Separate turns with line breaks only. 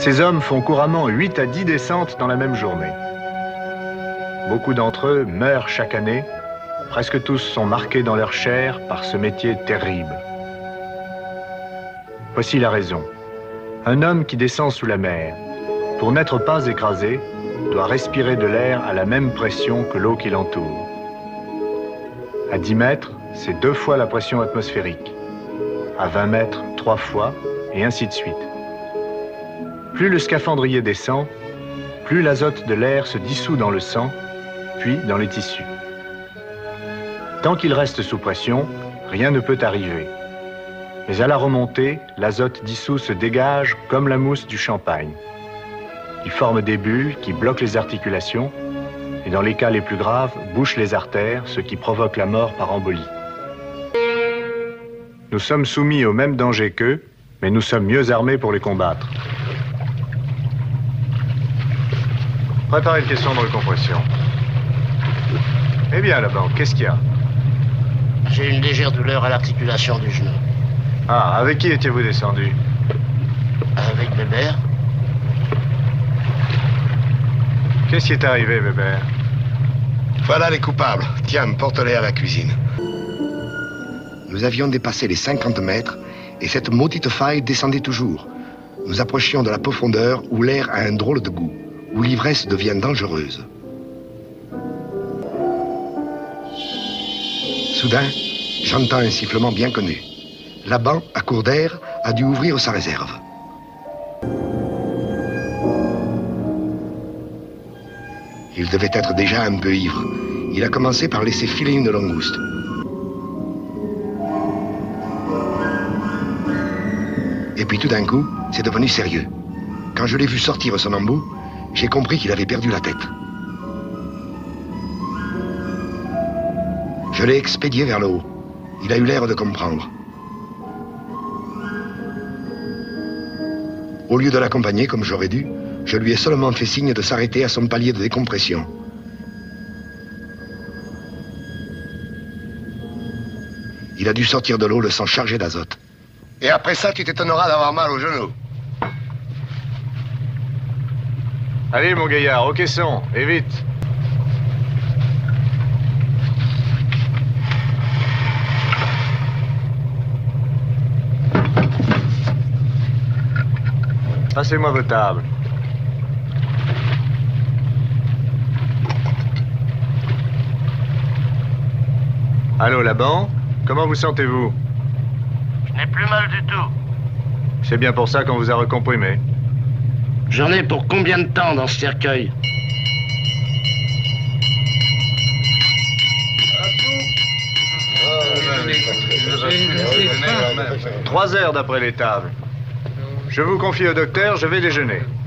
Ces hommes font couramment 8 à 10 descentes dans la même journée. Beaucoup d'entre eux meurent chaque année. Presque tous sont marqués dans leur chair par ce métier terrible. Voici la raison. Un homme qui descend sous la mer, pour n'être pas écrasé, doit respirer de l'air à la même pression que l'eau qui l'entoure. À 10 mètres, c'est 2 fois la pression atmosphérique. À 20 mètres, 3 fois, et ainsi de suite. Plus le scaphandrier descend, plus l'azote de l'air se dissout dans le sang, puis dans les tissus. Tant qu'il reste sous pression, rien ne peut arriver. Mais à la remontée, l'azote dissous se dégage comme la mousse du champagne. Il forme des bulles qui bloquent les articulations et dans les cas les plus graves, bouchent les artères, ce qui provoque la mort par embolie. Nous sommes soumis au même danger qu'eux, mais nous sommes mieux armés pour les combattre. Préparez le caisson de recompression. Eh bien, là-bas, qu'est-ce qu'il y a?
J'ai une légère douleur à l'articulation du genou.
Ah, avec qui étiez-vous descendu?
Avec Bébert.
Qu'est-ce qui est arrivé, Bébert?
Voilà les coupables. Tiens, porte-les à la cuisine. Nous avions dépassé les 50 mètres et cette maudite faille descendait toujours. Nous approchions de la profondeur où l'air a un drôle de goût, où l'ivresse devient dangereuse. Soudain, j'entends un sifflement bien connu. Laban, à court d'air, a dû ouvrir sa réserve. Il devait être déjà un peu ivre. Il a commencé par laisser filer une langouste. Et puis tout d'un coup, c'est devenu sérieux. Quand je l'ai vu sortir son embout, j'ai compris qu'il avait perdu la tête. Je l'ai expédié vers le haut. Il a eu l'air de comprendre. Au lieu de l'accompagner comme j'aurais dû, je lui ai seulement fait signe de s'arrêter à son palier de décompression. Il a dû sortir de l'eau le sang chargé d'azote. Et après ça, tu t'étonneras d'avoir mal au genou.
Allez, mon gaillard, au caisson, et vite. Passez-moi vos tables. Allô, Laban? Comment vous sentez-vous?
Je n'ai plus mal du tout.
C'est bien pour ça qu'on vous a recomprimé.
J'en ai pour combien de temps dans ce cercueil?
« 3 heures d'après les tables. Je vous confie au docteur, je vais déjeuner.